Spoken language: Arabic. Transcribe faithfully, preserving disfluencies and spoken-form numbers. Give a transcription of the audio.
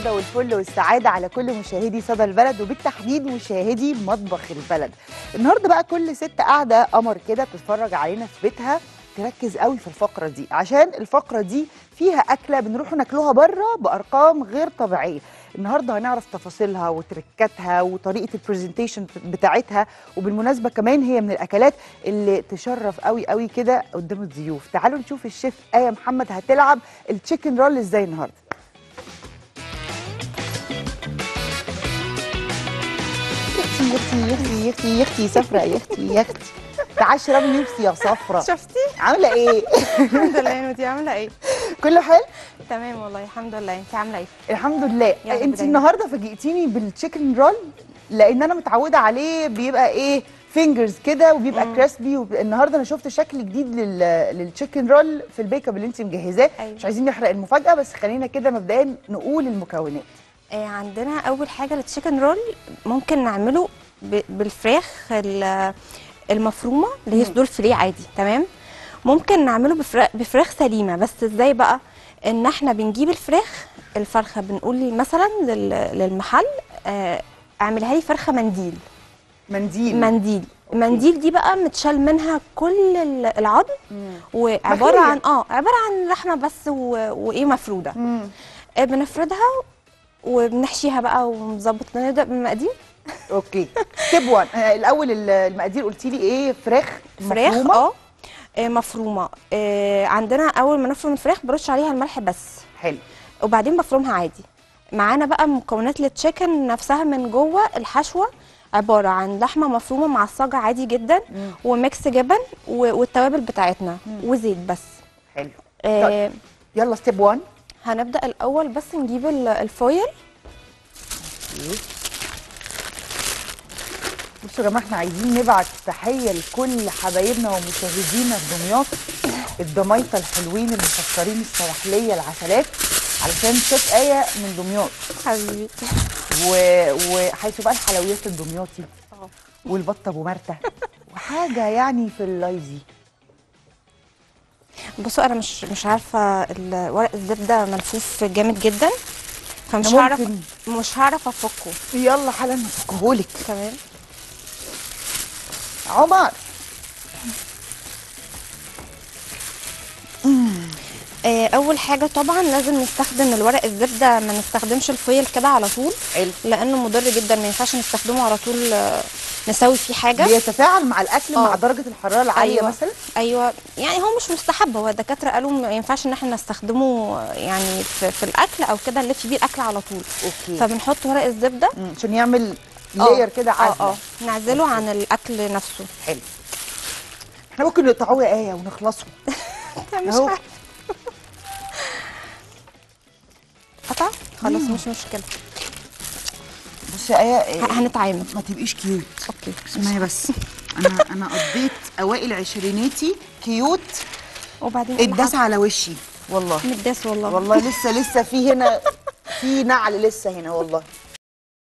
المحبة والفل والسعادة على كل مشاهدي صدى البلد وبالتحديد مشاهدي مطبخ البلد. النهارده بقى كل ست قاعدة قمر كده بتتفرج علينا في بيتها تركز قوي في الفقرة دي، عشان الفقرة دي فيها أكلة بنروح ناكلوها بره بأرقام غير طبيعية. النهارده هنعرف تفاصيلها وتركاتها وطريقة البرزنتيشن بتاعتها، وبالمناسبة كمان هي من الأكلات اللي تشرف قوي قوي كده قدام الضيوف. تعالوا نشوف الشيف آية محمد هتلعب التشيكن رول ازاي النهارده. يا اختي يا اختي يا اختي يا اختي صفرا يا اختي يا اختي تعالي اشربي نفسي يا صفرا. شفتي؟ عامله ايه؟ الحمد لله يا نوتي، عامله ايه؟ كله حلو؟ تمام والله الحمد لله. انت عامله ايه؟ الحمد لله. يا انت رب النهارده فاجئتيني بالتشيكن رول، لان انا متعوده عليه بيبقى ايه فينجرز كده وبيبقى كريسبي. النهارده انا شفت شكل جديد لل... للتشيكن رول في البيك اب اللي انت مجهزاه. أيوة. مش عايزين نحرق المفاجاه، بس خلينا كده مبدئيا نقول المكونات. آه عندنا اول حاجه التشيكن رول ممكن نعمله ب... بالفراخ ال- المفرومه اللي هي صدور فيليه عادي. تمام. ممكن نعمله بفراخ, بفراخ سليمه. بس ازاي بقى؟ ان احنا بنجيب الفراخ الفرخه بنقول مثلا لل... للمحل آه اعملها لي فرخه منديل. منديل منديل المنديل دي بقى متشال منها كل ال- العظم، وعباره مخلية. عن اه عباره عن لحمه بس و... وايه مفروده. مم. آه بنفردها وبنحشيها بقى ونظبط. نبدا بالمقادير. اوكي. ستيب واحد. آه الاول ال- المقادير قلتي لي ايه؟ فراخ فراخ مفرومه. اه آه، مفرومه. آه عندنا اول ما نفرم الفراخ برش عليها الملح بس، حلو. وبعدين بفرمها عادي. معانا بقى مكونات التشيكن نفسها من جوه. الحشوه عباره عن لحمه مفرومه مع الصاج عادي جدا، مم. وميكس جبن و- والتوابل بتاعتنا مم. وزيت بس. حلو. آه طيب. يلا ستيب واحد. هنبدا الاول بس نجيب ال- الفويل. بصوا يا جماعه، احنا عايزين نبعت تحيه لكل حبايبنا ومشاهدينا في دمياط، الضمايطه الحلوين المكسرين السواحليه العسلات، علشان شيف آية من دمياط حبيبي. و... وحيث بقى الحلويات الدمياطي والبطه ابو مرته وحاجه يعني في اللايزي. بصوا انا مش مش عارفه ال- ورق الزبده ملفوف جامد جدا، فمش ده هعرف ممكن. مش هعرف افكه. يلا حالا نفكهولك. تمام. عمر. آه، اول حاجه طبعا لازم نستخدم الورق الزبده، ما نستخدمش الفويل كده على طول. حلو. لانه مضر جدا، ما ينفعش نستخدمه على طول. آه، نسوي فيه حاجه. بيتفاعل مع الاكل آه. مع درجه الحراره العاليه. أيوة. مثلا. ايوه يعني هو مش مستحب. هو الدكاتره قالوا ما ينفعش ان احنا نستخدمه يعني في, في الاكل او كده نلف بيه الاكل على طول. اوكي. فبنحط ورق الزبده مم، عشان يعمل آه. لاير كده اه عازله. اه نعزله عن الاكل نفسه. حلو. احنا ممكن نقطعوه يا آية ونخلصوا. مش أهو. عارفة. قطع خلاص مش مشكله. بصي يا آية، ه- هنتعامل. ما تبقيش كيوت. اوكي. اسمعي بس. انا انا قضيت اوائل عشريناتي كيوت، وبعدين اتداس على وشي والله. متداس والله. والله لسه لسه في هنا في نعل لسه هنا والله.